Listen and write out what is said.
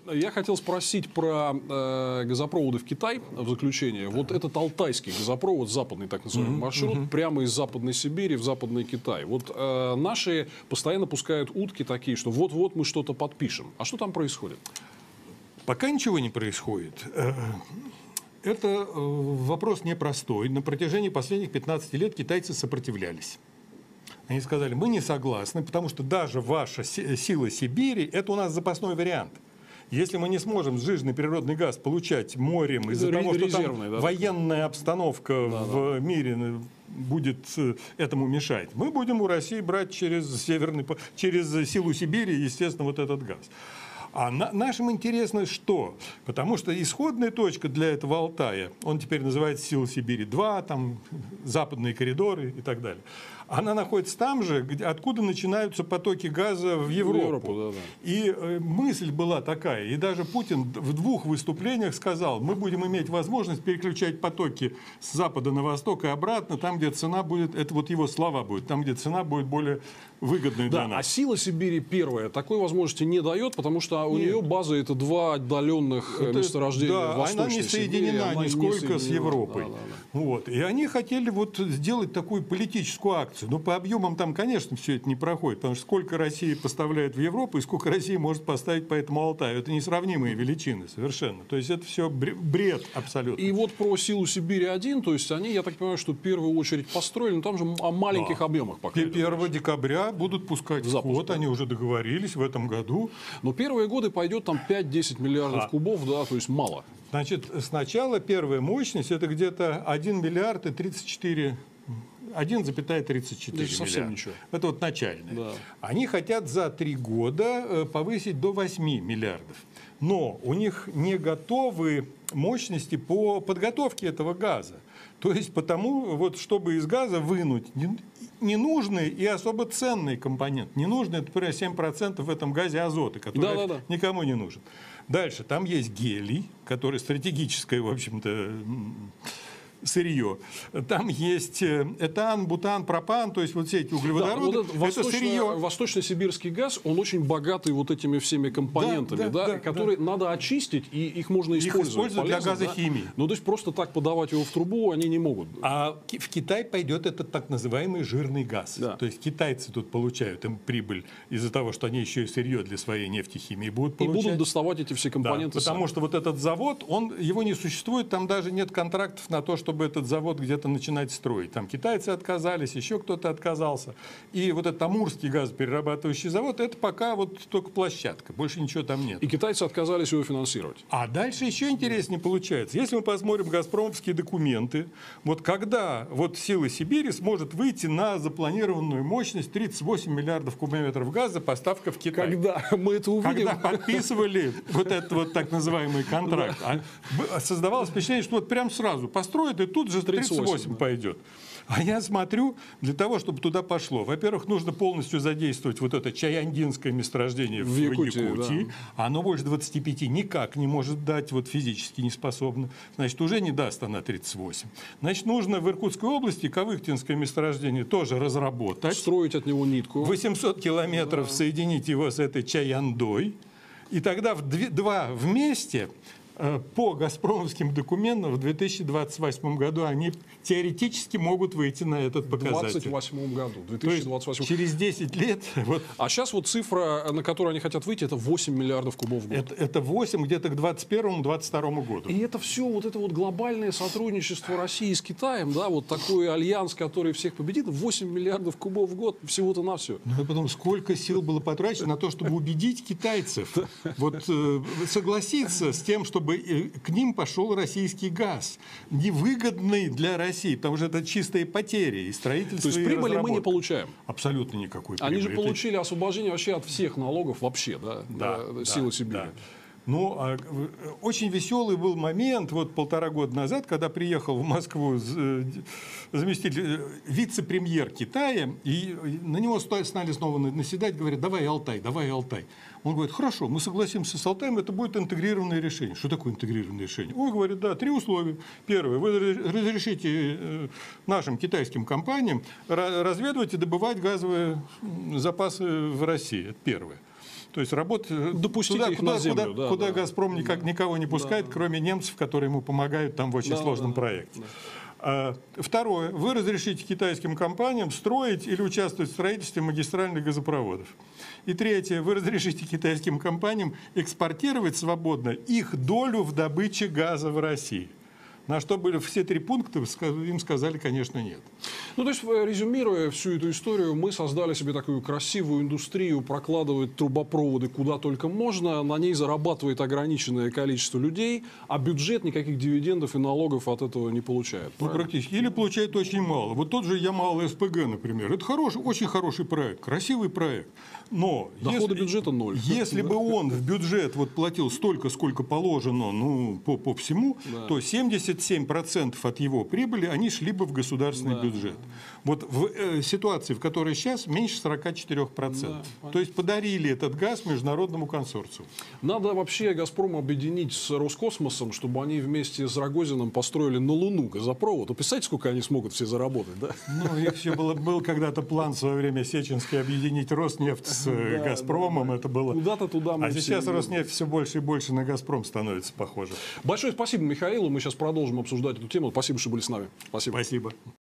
Я хотел спросить про газопроводы в Китай в заключение. Вот этот алтайский газопровод, западный так называемый маршрут, прямо из Западной Сибири в Западный Китай. Вот наши постоянно пускают утки такие, что вот-вот мы что-то подпишем. А что там происходит? Пока ничего не происходит. Это вопрос непростой. На протяжении последних 15 лет китайцы сопротивлялись. Они сказали, мы не согласны, потому что даже ваша сила Сибири – это у нас запасной вариант. Если мы не сможем сжиженный природный газ получать морем из-за того, что там военная обстановка в мире будет этому мешать, мы будем у России брать через силу Сибири, естественно, вот этот газ. А нашим интересно что? Потому что исходная точка для этого Алтая, он теперь называется Сила Сибири-2, там западные коридоры и так далее. Она находится там же, откуда начинаются потоки газа в Европу. И мысль была такая, и даже Путин в 2 выступлениях сказал, мы будем иметь возможность переключать потоки с запада на восток и обратно, там, где цена будет, это вот его слова будут, там, где цена будет более выгодной для нас. А Сила Сибири первая такой возможности не дает, потому что у нее база это 2 отдаленных месторождения в Восточной Сибири. Она не соединена нисколько с Европой. Вот. И они хотели вот сделать такую политическую акцию. Но по объемам там, конечно, все это не проходит, потому что сколько Россия поставляет в Европу и сколько Россия может поставить по этому Алтаю. Это несравнимые величины совершенно. То есть это все бред абсолютно. И вот про Силу Сибири-1, то есть они, я так понимаю, что в первую очередь построили, но там же о маленьких объемах пока. 1 декабря будут пускать в ход, они уже договорились в этом году. Но первые годы пойдет там 5-10 миллиардов кубов, да, то есть мало. Значит, сначала первая мощность это где-то 1 миллиард и 34 1,34 миллиарда. Ничего. Это вот начальное. Да. Они хотят за 3 года повысить до 8 миллиардов. Но у них не готовы мощности по подготовке этого газа. То есть потому, вот, чтобы из газа вынуть ненужный и особо ценный компонент. Ненужный, это, например, 7% в этом газе азота, который никому не нужен. Дальше, там есть гелий, который стратегическое, в общем-то, сырье. Там есть этан, бутан, пропан, то есть вот все эти углеводороды. Да, вот это сырье. Восточно-сибирский газ, он очень богатый вот этими всеми компонентами, которые надо очистить, и их можно использовать для газохимии. Ну, то есть просто так подавать его в трубу они не могут. А в Китай пойдет этот так называемый жирный газ. Да. То есть китайцы тут получают им прибыль из-за того, что они еще и сырье для своей нефтехимии будут получать. И будут доставать эти все компоненты. Да, потому что вот этот завод, его не существует, там даже нет контрактов на то, чтобы этот завод где-то начинать строить. Там китайцы отказались, еще кто-то отказался. И вот этот Амурский газоперерабатывающий завод, это пока вот только площадка, больше ничего там нет. И китайцы отказались его финансировать. А дальше еще интереснее получается. Если мы посмотрим газпромовские документы, вот когда вот Сила Сибири сможет выйти на запланированную мощность 38 миллиардов кубометров газа, поставка в Китай. Когда мы это увидим? Когда подписывали вот этот вот так называемый контракт, создавалось впечатление, что вот прям сразу построят, и тут же 38 пойдет. А я смотрю, для того, чтобы туда пошло, во-первых, нужно полностью задействовать вот это чаяндинское месторождение в Якутии. Да. Оно больше 25 никак не может дать, вот физически не способно. Значит, уже не даст она 38. Значит, нужно в Иркутской области Кавыктинское месторождение тоже разработать. Строить от него нитку. 800 километров соединить его с этой чаяндой. И тогда два вместе... По газпромовским документам в 2028 году они теоретически могут выйти на этот показатель. В 2028 году. 2028. Через 10 лет. Вот. А сейчас вот цифра, на которую они хотят выйти, это 8 миллиардов кубов в год. Это 8 где-то к 2021-2022 году. И это все вот это вот глобальное сотрудничество России с Китаем, да, вот такой альянс, который всех победит, 8 миллиардов кубов в год всего-то на все. Ну и потом сколько сил было потрачено на то, чтобы убедить китайцев вот, согласиться с тем, чтобы к ним пошел российский газ, невыгодный для России, потому что это чистые потери и строительство. То есть прибыли мы не получаем? Абсолютно никакой прибыли. Они же получили освобождение вообще от всех налогов вообще, да, Сила Сибири. Да. Ну, очень веселый был момент, вот 1,5 года назад, когда приехал в Москву заместитель, вице-премьер Китая, и на него стали снова наседать, говорят, давай Алтай, давай Алтай. Он говорит, хорошо, мы согласимся с Алтаем, это будет интегрированное решение. Что такое интегрированное решение? Он говорит, да, 3 условия. Первое, вы разрешите нашим китайским компаниям разведывать и добывать газовые запасы в России. Это первое. То есть работать Допустите туда, их на землю, куда «Газпром» никого не пускает, кроме немцев, которые ему помогают там в очень сложном проекте. Второе. Вы разрешите китайским компаниям строить или участвовать в строительстве магистральных газопроводов. И третье. Вы разрешите китайским компаниям экспортировать свободно их долю в добыче газа в России. На что были все три пункта, им сказали, конечно, нет. Ну, то есть, резюмируя всю эту историю, мы создали себе такую красивую индустрию, прокладывать трубопроводы куда только можно, на ней зарабатывает ограниченное количество людей, а бюджет никаких дивидендов и налогов от этого не получает. Ну, практически. Или получает очень мало. Вот тот же Ямал-СПГ, например. Это хороший, очень хороший проект, красивый проект. Но доходы бюджета ноль. Если бы он в бюджет вот платил столько, сколько положено, ну, по всему, то 77% от его прибыли, они шли бы в государственный бюджет. Вот в ситуации, в которой сейчас, меньше 44%. То есть подарили этот газ международному консорциуму. Надо вообще «Газпром» объединить с Роскосмосом, чтобы они вместе с Рогозиным построили на Луну газопровод. Вы представляете, сколько они смогут все заработать, да? Ну, их еще был когда-то план в свое время Сеченский объединить Роснефть с «Газпромом». Это было... Куда-то туда мы А сейчас Роснефть все больше и больше на «Газпром» становится похоже. Большое спасибо Михаилу. Мы сейчас продолжим обсуждать эту тему. Спасибо, что были с нами. Спасибо. Спасибо.